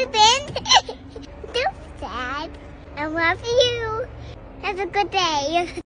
husband. Don't sad. I love you. Have a good day.